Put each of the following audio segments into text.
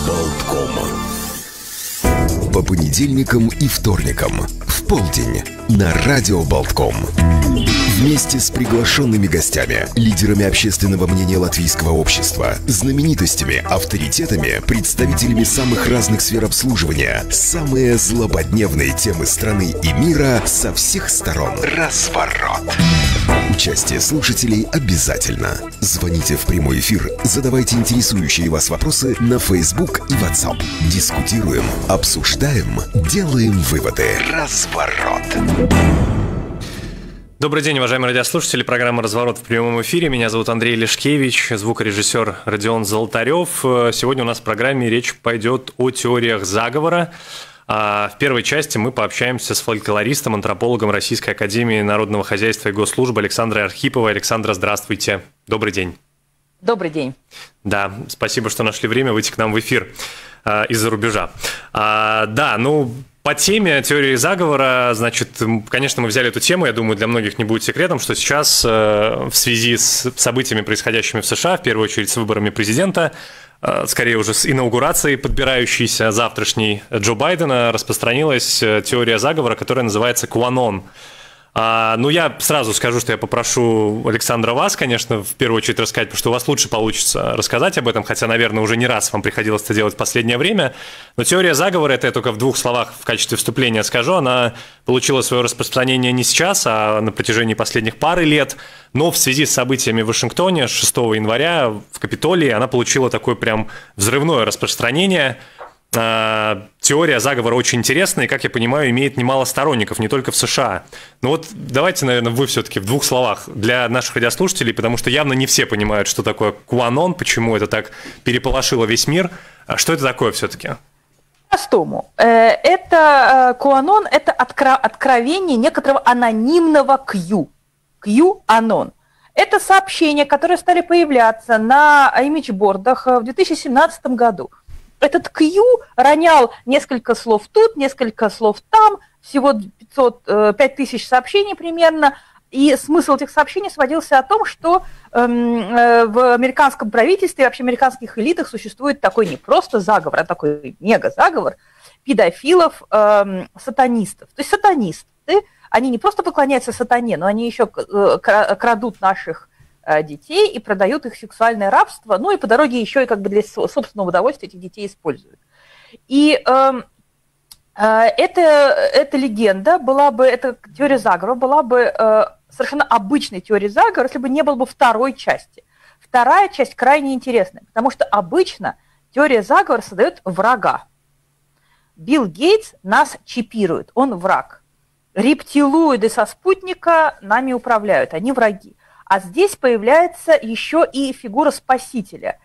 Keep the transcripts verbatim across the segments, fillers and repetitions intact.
Болтком. По понедельникам и вторникам в полдень на радио Болтком. Вместе с приглашенными гостями, лидерами общественного мнения латвийского общества, знаменитостями, авторитетами, представителями самых разных сфер обслуживания, самые злободневные темы страны и мира со всех сторон. Разворот. Участие слушателей обязательно. Звоните в прямой эфир, задавайте интересующие вас вопросы на Facebook и WhatsApp. Дискутируем, обсуждаем, делаем выводы. Разворот. Добрый день, уважаемые радиослушатели. Программа «Разворот» в прямом эфире. Меня зовут Андрей Лешкевич, звукорежиссер Родион Золотарев. Сегодня у нас в программе речь пойдет о теориях заговора. В первой части мы пообщаемся с фольклористом, антропологом Российской академии народного хозяйства и госслужбы Александрой Архиповой. Александра, здравствуйте. Добрый день. Добрый день. Да, спасибо, что нашли время выйти к нам в эфир э, из-за рубежа. А, да, ну... По теме теории заговора, значит, конечно, мы взяли эту тему, я думаю, для многих не будет секретом, что сейчас в связи с событиями, происходящими в США, в первую очередь с выборами президента, скорее уже с инаугурацией подбирающейся завтрашней Джо Байдена, распространилась теория заговора, которая называется QAnon. А, ну, я сразу скажу, что я попрошу Александра вас, конечно, в первую очередь рассказать, потому что у вас лучше получится рассказать об этом, хотя, наверное, уже не раз вам приходилось это делать в последнее время. Но теория заговора, это я только в двух словах в качестве вступления скажу, она получила свое распространение не сейчас, а на протяжении последних пары лет, но в связи с событиями в Вашингтоне шестого января в Капитолии она получила такое прям взрывное распространение. Теория заговора очень интересная и, как я понимаю, имеет немало сторонников, не только в США. Ну вот давайте, наверное, вы все-таки в двух словах для наших радиослушателей, потому что явно не все понимают, что такое QAnon, почему это так переполошило весь мир. Что это такое все-таки? Простому. Это QAnon – это откровение некоторого анонимного Q. QAnon. Это сообщения, которые стали появляться на имиджбордах в две тысячи семнадцатом году. Этот Q ронял несколько слов тут, несколько слов там, всего пятьсот, пять тысяч сообщений примерно, и смысл этих сообщений сводился о том, что эм, в американском правительстве, вообще в американских элитах существует такой не просто заговор, а такой мега-заговор педофилов, эм, сатанистов. То есть сатанисты, они не просто поклоняются сатане, но они еще крадут наших детей и продают их в сексуальное рабство, ну и по дороге еще и как бы для собственного удовольствия этих детей используют. И э, э, эта, эта легенда была бы, эта теория заговора была бы э, совершенно обычной теорией заговора, если бы не было бы второй части. Вторая часть крайне интересная, потому что обычно теория заговора создает врага. Билл Гейтс нас чипирует, он враг. Рептилоиды со спутника нами управляют, они враги. А здесь появляется еще и фигура спасителя.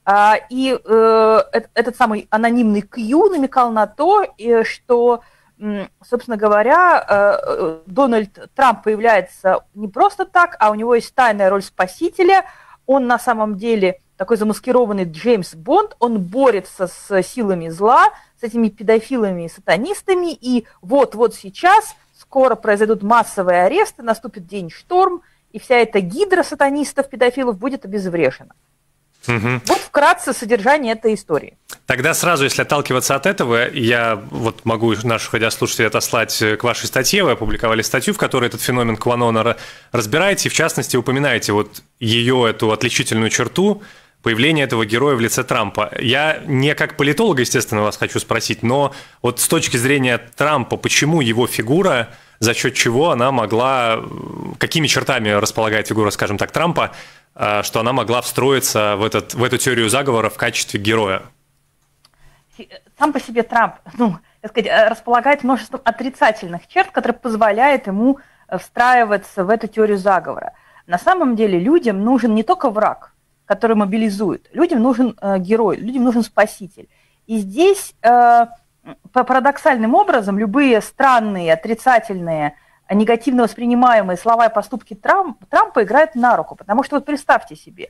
И этот самый анонимный Q намекал на то, что, собственно говоря, Дональд Трамп появляется не просто так, а у него есть тайная роль спасителя. Он на самом деле такой замаскированный Джеймс Бонд, он борется с силами зла, с этими педофилами и сатанистами, и вот-вот сейчас скоро произойдут массовые аресты, наступит день шторм, и вся эта гидра сатанистов, педофилов будет обезврежена. Угу. Вот вкратце содержание этой истории. Тогда сразу, если отталкиваться от этого, я вот могу наших радиослушателей отослать к вашей статье. Вы опубликовали статью, в которой этот феномен QAnon разбираете, и в частности упоминаете вот ее, эту отличительную черту, появление этого героя в лице Трампа. Я не как политолог, естественно, вас хочу спросить, но вот с точки зрения Трампа, почему его фигура, за счет чего она могла, какими чертами располагает фигура, скажем так, Трампа, что она могла встроиться в, этот, в эту теорию заговора в качестве героя? Сам по себе Трамп, ну, так сказать, располагает множеством отрицательных черт, которые позволяют ему встраиваться в эту теорию заговора. На самом деле людям нужен не только враг, который мобилизует, людям нужен э, герой, людям нужен спаситель. И здесь э, по парадоксальным образом любые странные, отрицательные, негативно воспринимаемые слова и поступки Трампа, Трампа играют на руку. Потому что вот представьте себе,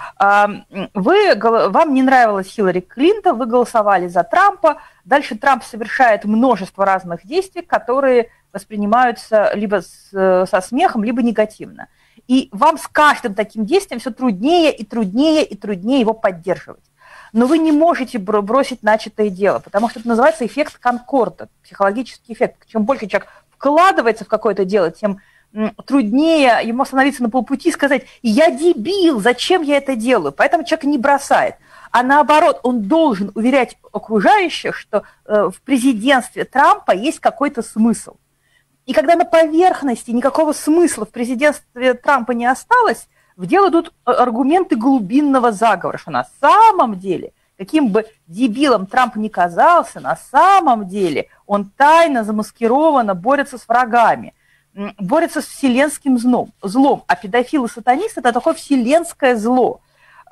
вы, вам не нравилась Хиллари Клинтон, вы голосовали за Трампа, дальше Трамп совершает множество разных действий, которые воспринимаются либо с, со смехом, либо негативно. И вам с каждым таким действием все труднее и труднее и труднее его поддерживать. но вы не можете бросить начатое дело, потому что это называется эффект конкорда, психологический эффект. Чем больше человек вкладывается в какое-то дело, тем труднее ему остановиться на полпути и сказать: я дебил, зачем я это делаю? Поэтому человек не бросает. А наоборот, он должен уверять окружающих, что в президентстве Трампа есть какой-то смысл. И когда на поверхности никакого смысла в президентстве Трампа не осталось, в дело идут аргументы глубинного заговора, что на самом деле, каким бы дебилом Трамп ни казался, на самом деле он тайно, замаскированно борется с врагами, борется с вселенским злом. злом. А педофил и сатанист – это такое вселенское зло.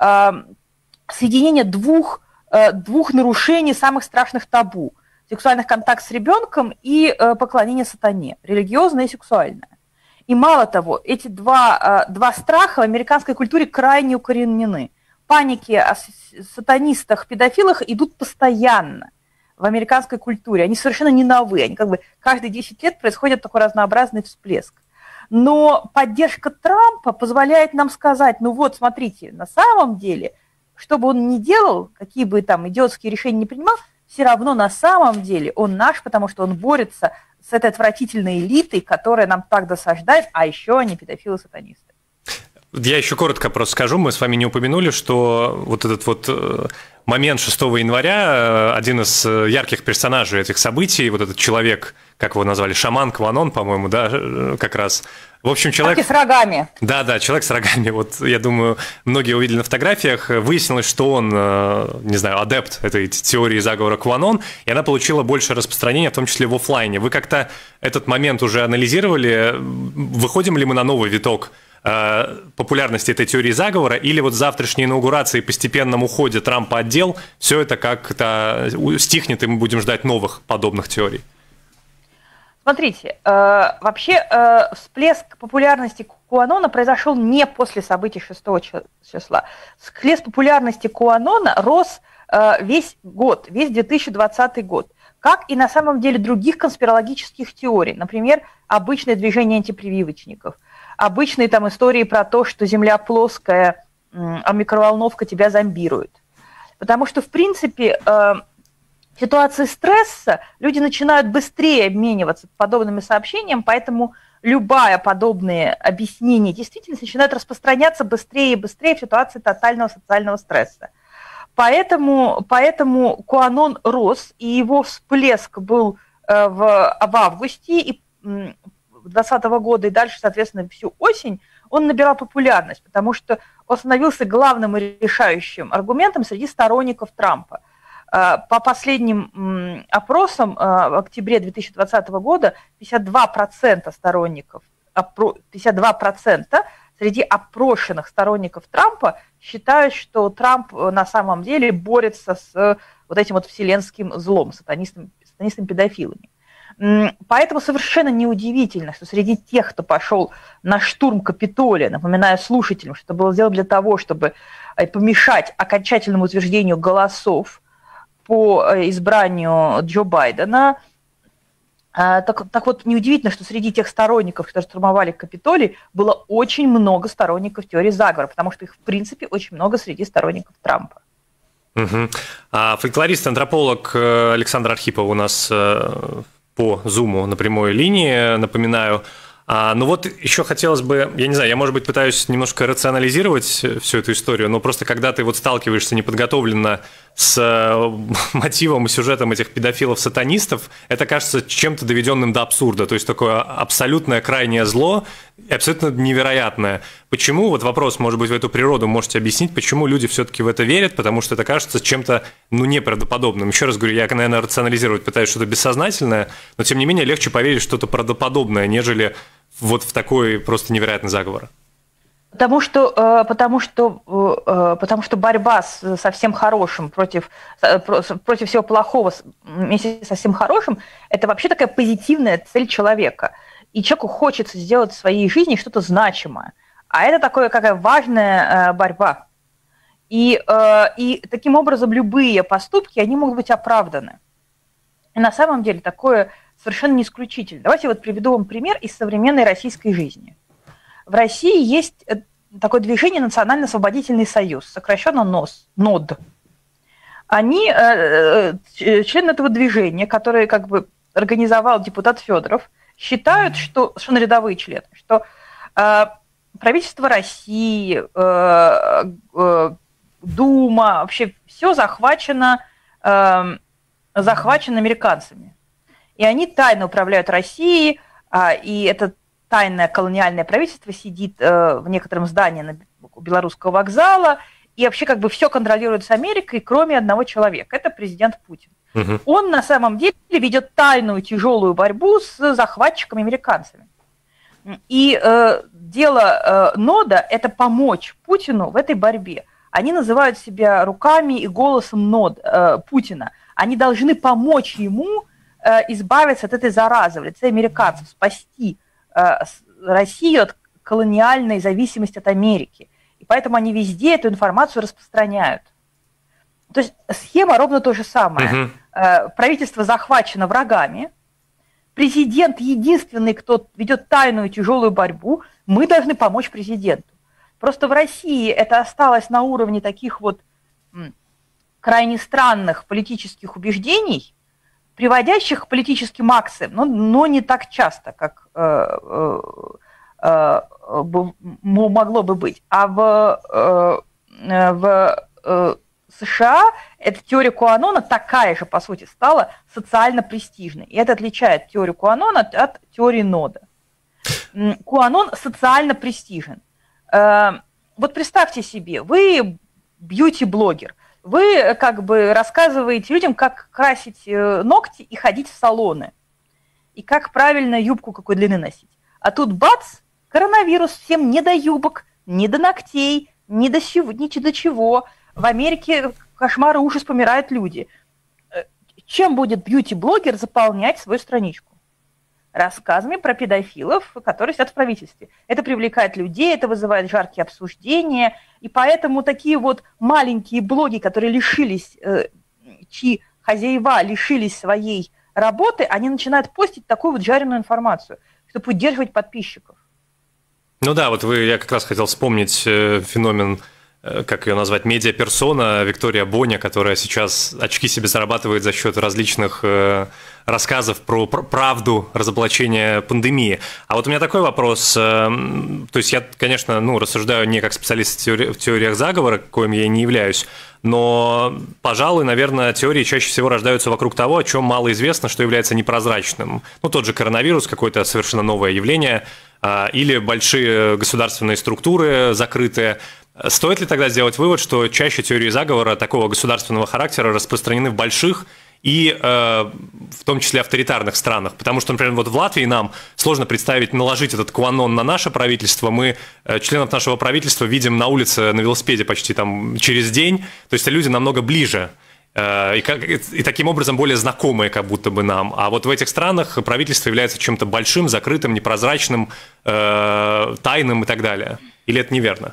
Соединение двух, двух нарушений самых страшных табу. Сексуальных контактов с ребенком и поклонение сатане, религиозное и сексуальное. И мало того, эти два, два страха в американской культуре крайне укоренены. Паники о сатанистах, педофилах идут постоянно в американской культуре. Они совершенно не новые. Они как бы каждые десять лет происходит такой разнообразный всплеск. Но поддержка Трампа позволяет нам сказать: ну вот, смотрите, на самом деле, что бы он ни делал, какие бы там идиотские решения не принимал, все равно на самом деле он наш, потому что он борется с этой отвратительной элитой, которая нам так досаждает, а еще они педофилы-сатанисты. Я еще коротко просто скажу, мы с вами не упомянули, что вот этот вот момент шестого января, один из ярких персонажей этих событий, вот этот человек, как его назвали, шаман Куанон, по-моему, да, как раз. В общем, человек... Так и с рогами. Да, да, человек с рогами. Вот, я думаю, многие увидели на фотографиях. Выяснилось, что он, не знаю, адепт этой теории заговора Куанон, и она получила больше распространения, в том числе в офлайне. Вы как-то этот момент уже анализировали? Выходим ли мы на новый виток популярности этой теории заговора, или вот завтрашней инаугурации и постепенном уходе Трампа от дел все это как-то стихнет, и мы будем ждать новых подобных теорий? Смотрите, э, вообще э, всплеск популярности Куанона произошел не после событий шестого числа. Всплеск популярности Куанона рос э, весь год, весь две тысячи двадцатый год, как и на самом деле других конспирологических теорий, например, обычное движение антипрививочников, обычные там истории про то, что Земля плоская, а микроволновка тебя зомбирует. Потому что, в принципе, в ситуации стресса люди начинают быстрее обмениваться подобными сообщениями, поэтому любое подобное объяснение действительности начинает распространяться быстрее и быстрее в ситуации тотального социального стресса. Поэтому, поэтому Куанон рос, и его всплеск был в, в августе, и двадцатого года и дальше, соответственно, всю осень, он набирал популярность, потому что он становился главным и решающим аргументом среди сторонников Трампа. По последним опросам в октябре две тысячи двадцатого года пятьдесят два процента сторонников, пятьдесят два процента среди опрошенных сторонников Трампа считают, что Трамп на самом деле борется с вот этим вот вселенским злом, сатанистами, сатанистами-педофилами. Поэтому совершенно неудивительно, что среди тех, кто пошел на штурм Капитолия, напоминаю слушателям, что это было сделано для того, чтобы помешать окончательному утверждению голосов по избранию Джо Байдена, так, так вот неудивительно, что среди тех сторонников, которые штурмовали Капитолий, было очень много сторонников теории заговора, потому что их, в принципе, очень много среди сторонников Трампа. Угу. А фольклорист-антрополог Александр Архипов у нас по Зуму на прямой линии, напоминаю. А, ну вот еще хотелось бы, я не знаю, я, может быть, пытаюсь немножко рационализировать всю эту историю, но просто когда ты вот сталкиваешься неподготовленно с мотивом и сюжетом этих педофилов-сатанистов, это кажется чем-то доведенным до абсурда, то есть такое абсолютное крайнее зло, абсолютно невероятное. Почему, вот вопрос, может быть, в эту природу можете объяснить, почему люди все-таки в это верят, потому что это кажется чем-то, ну, неправдоподобным. Еще раз говорю, я, наверное, рационализировать пытаюсь что-то бессознательное, но, тем не менее, легче поверить в что-то правдоподобное, нежели вот в такой просто невероятный заговор. Потому что, потому что, потому что борьба со всем хорошим против, против всего плохого вместе со всем хорошим – это вообще такая позитивная цель человека. И человеку хочется сделать в своей жизни что-то значимое. А это такая какая важная борьба. И, и таким образом любые поступки, они могут быть оправданы. И на самом деле такое совершенно не исключительно. Давайте вот приведу вам пример из современной российской жизни. В России есть такое движение «Национально-освободительный союз», сокращенно НОС, НОД. Они, члены этого движения, которые как бы организовал депутат Федоров, считают, что, что рядовые члены, что правительство России, Дума, вообще все захвачено, захвачено американцами. И они тайно управляют Россией, и это тайное колониальное правительство сидит в некотором здании у Белорусского вокзала, и вообще как бы все контролируется Америкой, кроме одного человека. Это президент Путин. Угу. Он на самом деле ведет тайную тяжелую борьбу с захватчиками-американцами. И э, дело э, нода – это помочь Путину в этой борьбе. Они называют себя руками и голосом нод, э, Путина. Они должны помочь ему э, избавиться от этой заразы в лице американцев, спасти э, Россию от колониальной зависимости от Америки. И поэтому они везде эту информацию распространяют. То есть схема ровно то же самое. Uh-huh. Э, правительство захвачено врагами. Президент единственный, кто ведет тайную тяжелую борьбу, мы должны помочь президенту. Просто в России это осталось на уровне таких вот м, крайне странных политических убеждений, приводящих к политическим акциям, но, но не так часто, как э, э, э, могло бы быть. А в, э, в э, США эта теория Куанона такая же, по сути, стала социально престижной. И это отличает теорию Куанона от, от теории нода. Куанон социально престижен. Вот представьте себе, вы бьюти-блогер, вы как бы рассказываете людям, как красить ногти и ходить в салоны, и как правильно юбку какой длины носить. А тут бац, коронавирус, всем не до юбок, не до ногтей, ни до чего, ни до чего. В Америке кошмар и ужас, помирают люди. Чем будет бьюти-блогер заполнять свою страничку? Рассказами про педофилов, которые сидят в правительстве. Это привлекает людей, это вызывает жаркие обсуждения, и поэтому такие вот маленькие блоги, которые лишились, чьи хозяева лишились своей работы, они начинают постить такую вот жареную информацию, чтобы удерживать подписчиков. Ну да, вот вы, я как раз хотел вспомнить феномен, как ее назвать, медиаперсона Виктория Боня, которая сейчас очки себе зарабатывает за счет различных э, рассказов про правду разоблачения пандемии. А вот у меня такой вопрос. Э, то есть я, конечно, ну, рассуждаю не как специалист в, теори в теориях заговора, коим я и не являюсь, но, пожалуй, наверное, теории чаще всего рождаются вокруг того, о чем мало известно, что является непрозрачным. Ну, тот же коронавирус, какое-то совершенно новое явление, э, или большие государственные структуры закрытые. Стоит ли тогда сделать вывод, что чаще теории заговора такого государственного характера распространены в больших и э, в том числе авторитарных странах? Потому что, например, вот в Латвии нам сложно представить, наложить этот куанон на наше правительство. Мы э, членов нашего правительства видим на улице на велосипеде почти там через день. То есть люди намного ближе э, и, как, и таким образом более знакомые как будто бы нам. А вот в этих странах правительство является чем-то большим, закрытым, непрозрачным, э, тайным и так далее. Или это неверно?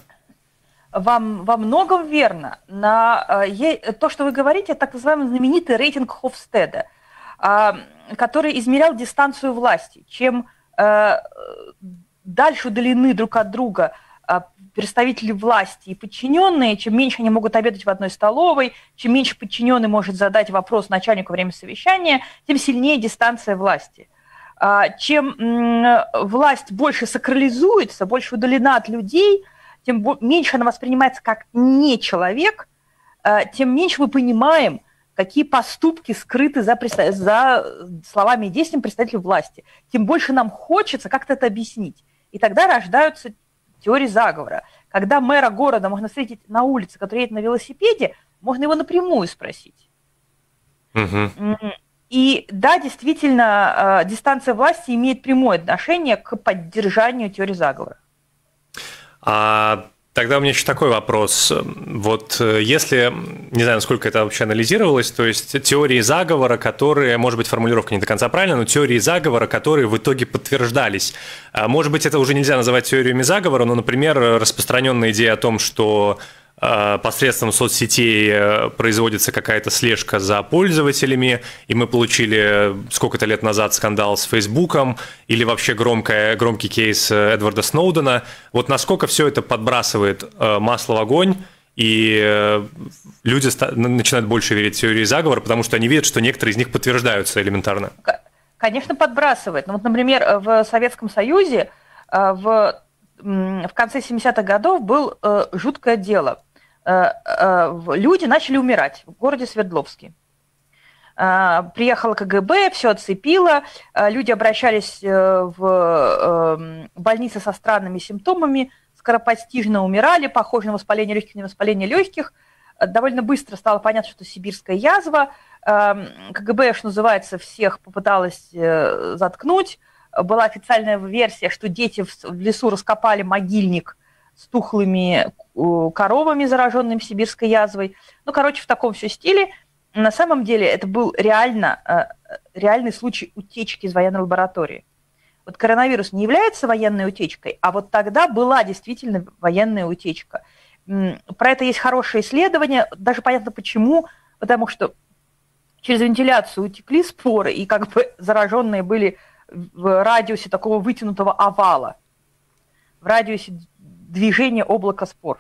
Вам во многом верно. На, э, то, что вы говорите, так называемый знаменитый рейтинг Хофстеда, э, который измерял дистанцию власти. Чем э, дальше удалены друг от друга э, представители власти и подчиненные, чем меньше они могут обедать в одной столовой, чем меньше подчиненный может задать вопрос начальнику во время совещания, тем сильнее дистанция власти. Э, чем э, власть больше сакрализуется, больше удалена от людей, тем меньше она воспринимается как не человек, тем меньше мы понимаем, какие поступки скрыты за, за словами и действиями представителей власти. Тем больше нам хочется как-то это объяснить. И тогда рождаются теории заговора. Когда мэра города можно встретить на улице, который едет на велосипеде, можно его напрямую спросить. Угу. И да, действительно, дистанция власти имеет прямое отношение к поддержанию теории заговора. А тогда у меня еще такой вопрос. Вот если, не знаю, насколько это вообще анализировалось, то есть теории заговора, которые, может быть, формулировка не до конца правильная, но теории заговора, которые в итоге подтверждались. Может быть, это уже нельзя называть теориями заговора, но, например, распространенная идея о том, что посредством соцсетей производится какая-то слежка за пользователями, и мы получили сколько-то лет назад скандал с Фейсбуком, или вообще громкая, громкий кейс Эдварда Сноудена. Вот насколько все это подбрасывает масло в огонь, и люди начинают больше верить в теории заговора, потому что они видят, что некоторые из них подтверждаются элементарно. Конечно, подбрасывает. Ну, вот, например, в Советском Союзе в, в конце семидесятых годов было жуткое дело. Люди начали умирать в городе Свердловске. Приехало ка гэ бэ, все отцепило, люди обращались в больницы со странными симптомами, скоропостижно умирали, похоже на воспаление легких, не воспаление легких. Довольно быстро стало понятно, что это сибирская язва. ка гэ бэ, что называется, всех попыталась заткнуть. Была официальная версия, что дети в лесу раскопали могильник с тухлыми коровами, зараженными сибирской язвой. Ну, короче, в таком все стиле. На самом деле это был реально, реальный случай утечки из военной лаборатории. Вот коронавирус не является военной утечкой, а вот тогда была действительно военная утечка. Про это есть хорошее исследование, даже понятно почему, потому что через вентиляцию утекли споры, и как бы зараженные были в радиусе такого вытянутого овала, в радиусе движения облака спор.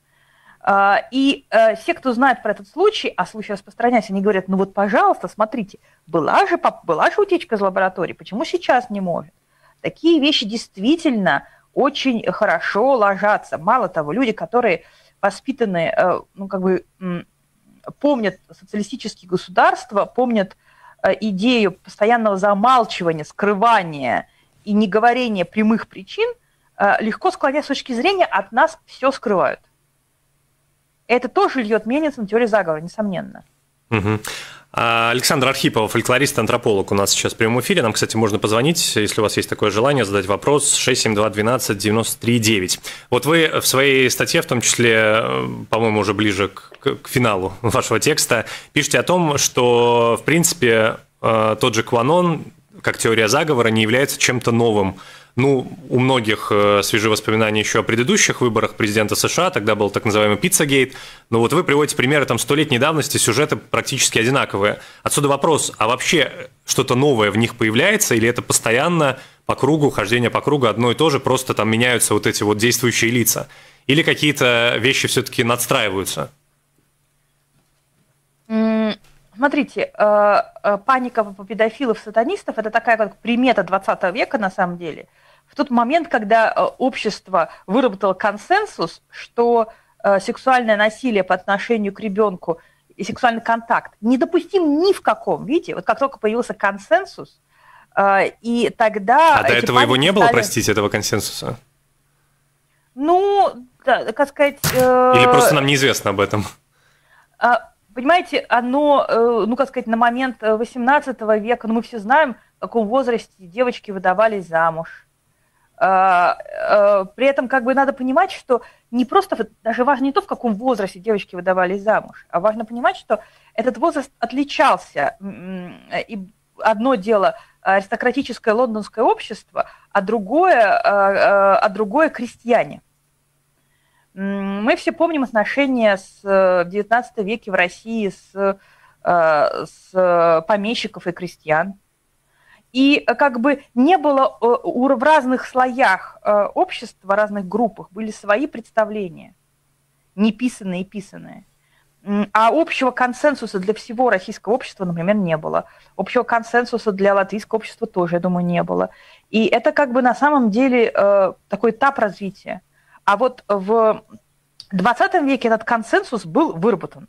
И все, кто знает про этот случай, а случай распространяется, они говорят, ну вот, пожалуйста, смотрите, была же, была же утечка из лаборатории, почему сейчас не может? Такие вещи действительно очень хорошо ложатся. Мало того, люди, которые воспитаны, ну, как бы, помнят социалистические государства, помнят идею постоянного замалчивания, скрывания и неговорения прямых причин, легко склоняясь с точки зрения, от нас все скрывают. Это тоже льет мельницу на теорию заговора, несомненно. Угу. Александр Архипов, фольклорист-антрополог, у нас сейчас в прямом эфире. Нам, кстати, можно позвонить, если у вас есть такое желание, задать вопрос шесть семь два двенадцать девяносто три девять. Вот вы в своей статье, в том числе, по-моему, уже ближе к, к финалу вашего текста, пишете о том, что, в принципе, тот же QAnon, как теория заговора, не является чем-то новым. Ну, у многих свежие воспоминания еще о предыдущих выборах президента США, тогда был так называемый Пиццагейт, но вот вы приводите примеры там столетней давности, сюжеты практически одинаковые. Отсюда вопрос, а вообще что-то новое в них появляется, или это постоянно по кругу, хождение по кругу одно и то же, просто там меняются вот эти вот действующие лица? Или какие-то вещи все-таки надстраиваются? Смотрите, паника педофилов-сатанистов – это такая как примета двадцатого века на самом деле. В тот момент, когда общество выработало консенсус, что сексуальное насилие по отношению к ребенку и сексуальный контакт недопустим ни в каком виде, вот как только появился консенсус, и тогда… А до этого его не было, стали... простите, этого консенсуса? Ну, да, как сказать… Или просто нам неизвестно об этом? Понимаете, оно, ну, как сказать, на момент восемнадцатого века, ну, мы все знаем, в каком возрасте девочки выдавались замуж. При этом, как бы, надо понимать, что не просто, даже важно не то, в каком возрасте девочки выдавались замуж, а важно понимать, что этот возраст отличался. И одно дело аристократическое лондонское общество, а другое, а другое крестьяне. Мы все помним отношения с, в девятнадцатом веке в России с, с помещиков и крестьян. И как бы не было в разных слоях общества, в разных группах были свои представления, неписанные и писанные. А общего консенсуса для всего российского общества, например, не было. Общего консенсуса для латвийского общества тоже, я думаю, не было. И это как бы на самом деле такой этап развития. А вот в двадцатом веке этот консенсус был выработан.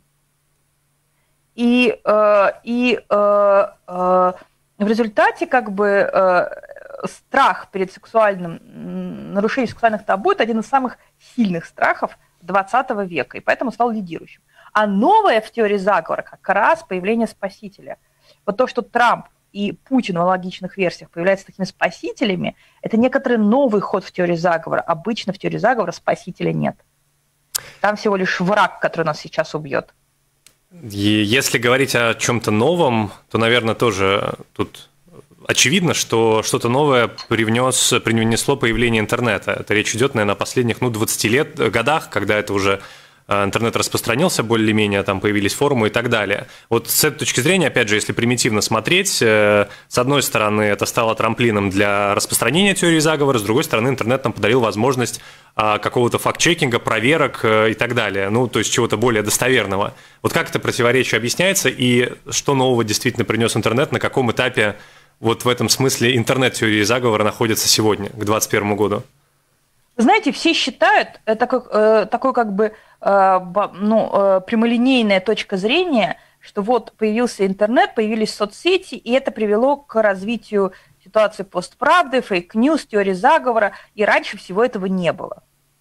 И, э, и э, э, в результате как бы э, страх перед сексуальным нарушением сексуальных табу – это один из самых сильных страхов двадцатого века, и поэтому стал лидирующим. А новое в теории заговора как раз появление спасителя. Вот то, что Трамп и Путин в аналогичных версиях появляются такими спасителями, это некоторый новый ход в теории заговора. Обычно в теории заговора спасителя нет. Там всего лишь враг, который нас сейчас убьет. И если говорить о чем-то новом, то, наверное, тоже тут очевидно, что что-то новое привнес, принесло появление интернета. Это речь идет, наверное, о последних ну, двадцати лет, годах, когда это уже интернет распространился более-менее, там появились форумы и так далее. Вот с этой точки зрения, опять же, если примитивно смотреть, с одной стороны, это стало трамплином для распространения теории заговора, с другой стороны, интернет нам подарил возможность какого-то факт-чекинга, проверок и так далее, ну, то есть чего-то более достоверного. Вот как это противоречие объясняется и что нового действительно принес интернет, на каком этапе вот в этом смысле интернет-теории заговора находится сегодня, к двадцать первому году? Знаете, все считают, это как, э, такой как бы э, ну, э, прямолинейная точка зрения, что вот появился интернет, появились соцсети, и это привело к развитию ситуации постправды, фейк-ньюс, теории заговора, и раньше всего этого не было.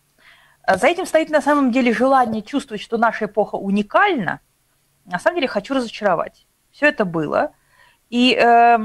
За этим стоит на самом деле желание чувствовать, что наша эпоха уникальна. На самом деле хочу разочаровать. Все это было. И э,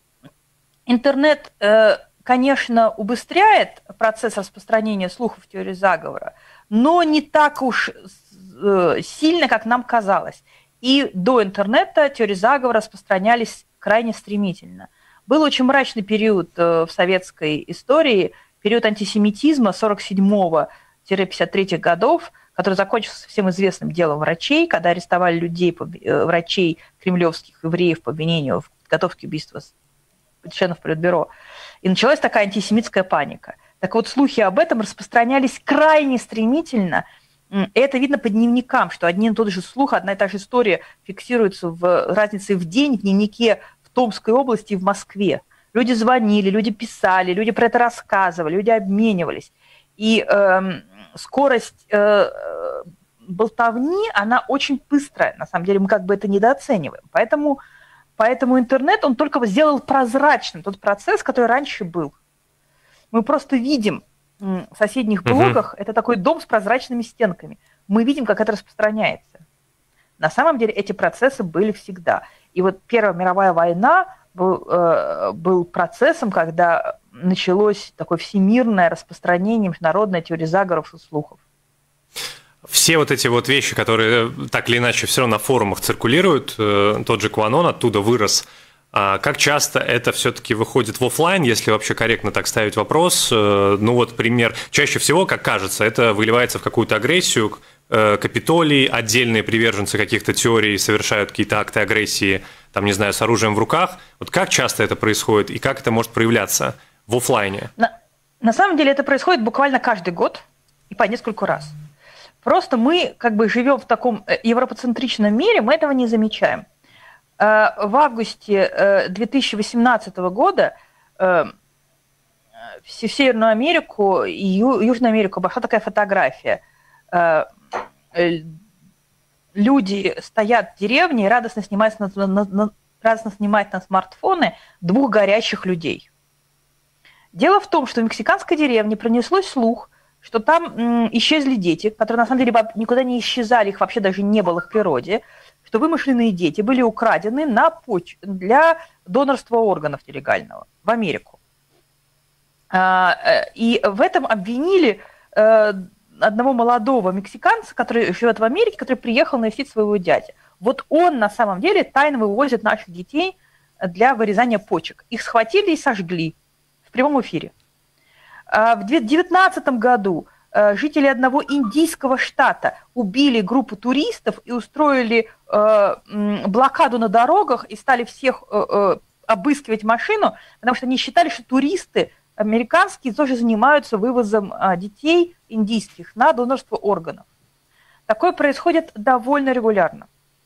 интернет... Э, конечно, убыстряет процесс распространения слухов теории заговора, но не так уж сильно, как нам казалось. И до интернета теории заговора распространялись крайне стремительно. Был очень мрачный период в советской истории, период антисемитизма сорок седьмого — пятьдесят третьего годов, который закончился всем известным делом врачей, когда арестовали людей, врачей кремлевских евреев по обвинению в подготовке убийства членов Политбюро. И началась такая антисемитская паника. Так вот, слухи об этом распространялись крайне стремительно. И это видно по дневникам, что один и тот же слух, одна и та же история фиксируется в разнице в день в дневнике в Томской области и в Москве. Люди звонили, люди писали, люди про это рассказывали, люди обменивались. И э, скорость э, болтовни, она очень быстрая. На самом деле мы как бы это недооцениваем. Поэтому... Поэтому интернет, он только сделал прозрачным тот процесс, который раньше был. Мы просто видим в соседних блоках, uh-huh. это такой дом с прозрачными стенками. Мы видим, как это распространяется. На самом деле эти процессы были всегда. И вот Первая мировая война был, э, был процессом, когда началось такое всемирное распространение международной теории заговоров и слухов. Все вот эти вот вещи, которые так или иначе все равно на форумах циркулируют, тот же QAnon оттуда вырос. Как часто это все-таки выходит в офлайн, если вообще корректно так ставить вопрос? Ну вот пример. Чаще всего, как кажется, это выливается в какую-то агрессию. Капитолий, отдельные приверженцы каких-то теорий совершают какие-то акты агрессии, там, не знаю, с оружием в руках. Вот как часто это происходит и как это может проявляться в офлайне? На, на самом деле это происходит буквально каждый год и по нескольку раз. Просто мы как бы живем в таком европоцентричном мире, мы этого не замечаем. В августе две тысячи восемнадцатого года в Северную Америку и Южную Америку обошла такая фотография. Люди стоят в деревне и радостно снимают на, на, на, радостно снимают на смартфоны двух горящих людей. Дело в том, что в мексиканской деревне пронеслось слух, что там м, исчезли дети, которые на самом деле никуда не исчезали, их вообще даже не было в природе, что вымышленные дети были украдены на поч- для донорства органов нелегального в Америку. А, и в этом обвинили а, одного молодого мексиканца, который живет в Америке, который приехал навестить своего дядю. Вот он на самом деле тайно вывозит наших детей для вырезания почек. Их схватили и сожгли в прямом эфире. В две тысячи девятнадцатом году жители одного индийского штата убили группу туристов и устроили блокаду на дорогах и стали всех обыскивать машину, потому что они считали, что туристы американские тоже занимаются вывозом детей индийских на донорство органов. Такое происходит довольно регулярно.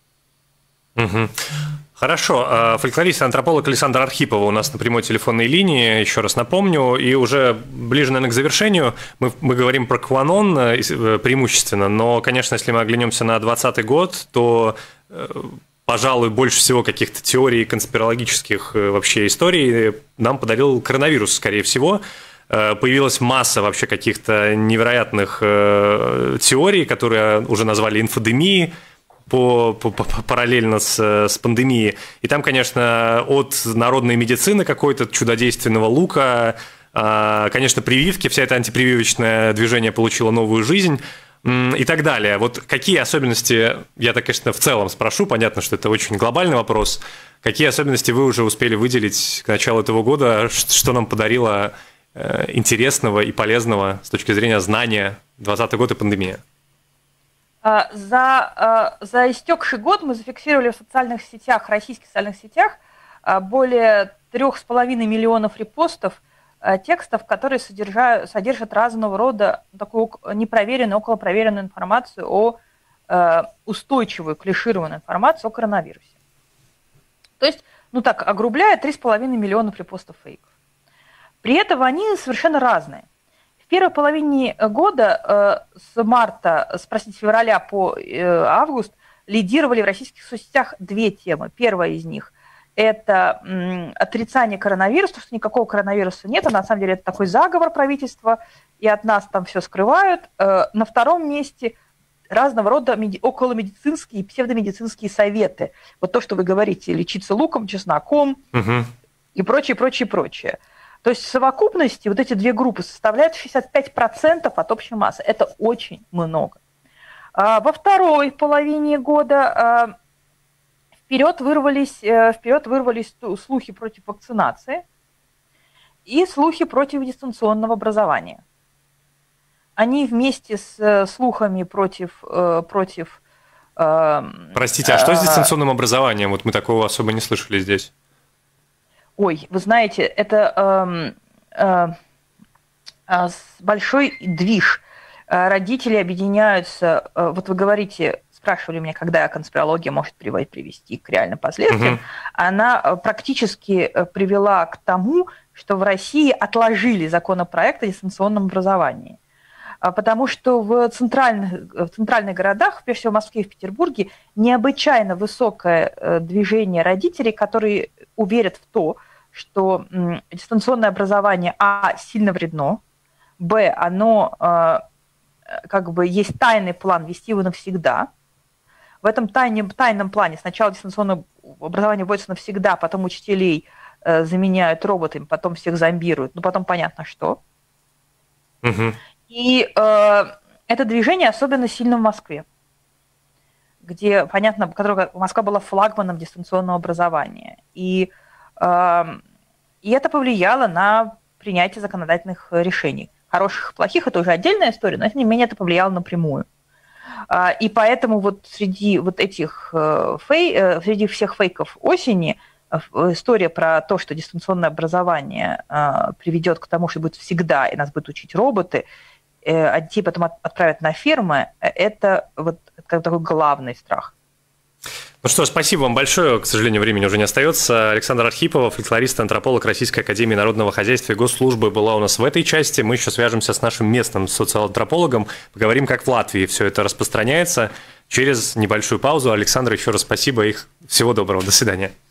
Угу. Хорошо. Фольклорист и антрополог Александра Архипова у нас на прямой телефонной линии, еще раз напомню, и уже ближе, наверное, к завершению мы, мы говорим про QAnon преимущественно, но, конечно, если мы оглянемся на двадцатый год, то, пожалуй, больше всего каких-то теорий конспирологических вообще историй нам подарил коронавирус, скорее всего. Появилась масса вообще каких-то невероятных теорий, которые уже назвали инфодемией, По, по, по, параллельно с, с пандемией. И там, конечно, от народной медицины какой-то чудодейственного лука, э, конечно, прививки, вся эта антипрививочное движение получило новую жизнь э, и так далее. Вот какие особенности, я так, конечно, в целом спрошу, понятно, что это очень глобальный вопрос, какие особенности вы уже успели выделить к началу этого года, что нам подарило э, интересного и полезного с точки зрения знания двадцатый год и пандемия? За, за истекший год мы зафиксировали в социальных сетях, российских социальных сетях, более трех с половиной миллионов репостов текстов, которые содержат, содержат разного рода такую непроверенную, околопроверенную информацию о устойчивую, клишированную информацию о коронавирусе. То есть, ну так, огрубляя, три с половиной миллиона репостов фейков. При этом они совершенно разные. В первой половине года, с марта, с, простите, февраля по август, лидировали в российских соцсетях две темы. Первая из них – это отрицание коронавируса, что никакого коронавируса нет, а на самом деле это такой заговор правительства, и от нас там все скрывают. На втором месте разного рода околомедицинские и псевдомедицинские советы. Вот то, что вы говорите, лечиться луком, чесноком угу. и прочее, прочее, прочее. То есть в совокупности вот эти две группы составляют шестьдесят пять процентов от общей массы. Это очень много. Во второй половине года вперед вырвались, вперед вырвались слухи против вакцинации и слухи против дистанционного образования. Они вместе с слухами против... против Простите, а что с дистанционным образованием? Вот мы такого особо не слышали здесь. Ой, вы знаете, это э, э, большой движ. Родители объединяются. Вот вы говорите, спрашивали меня, когда конспирология может привести к реальным последствиям. Угу. Она практически привела к тому, что в России отложили законопроект о дистанционном образовании. Потому что в центральных, в центральных городах, прежде всего в Москве и в Петербурге, необычайно высокое движение родителей, которые уверят в то, что дистанционное образование, а, сильно вредно, б, оно как бы есть тайный план вести его навсегда. В этом тайном, тайном плане сначала дистанционное образование вводится навсегда, потом учителей заменяют роботами, потом всех зомбируют, ну потом понятно что. Угу. И э, это движение особенно сильно в Москве, где, понятно, которая, Москва была флагманом дистанционного образования. И, э, и это повлияло на принятие законодательных решений. Хороших и плохих – это уже отдельная история, но, тем не менее, это повлияло напрямую. Э, и поэтому вот среди вот этих э, фей, э, среди всех фейков осени э, история про то, что дистанционное образование э, приведет к тому, что будет всегда, и нас будут учить роботы, а детей потом отправят на фермы, это вот как такой главный страх. Ну что, спасибо вам большое. К сожалению, времени уже не остается. Александра Архипова, фольклорист, антрополог Российской академии народного хозяйства и госслужбы, была у нас в этой части. Мы еще свяжемся с нашим местным социоантропологом, поговорим, как в Латвии все это распространяется. Через небольшую паузу. Александра, еще раз спасибо и всего доброго. До свидания.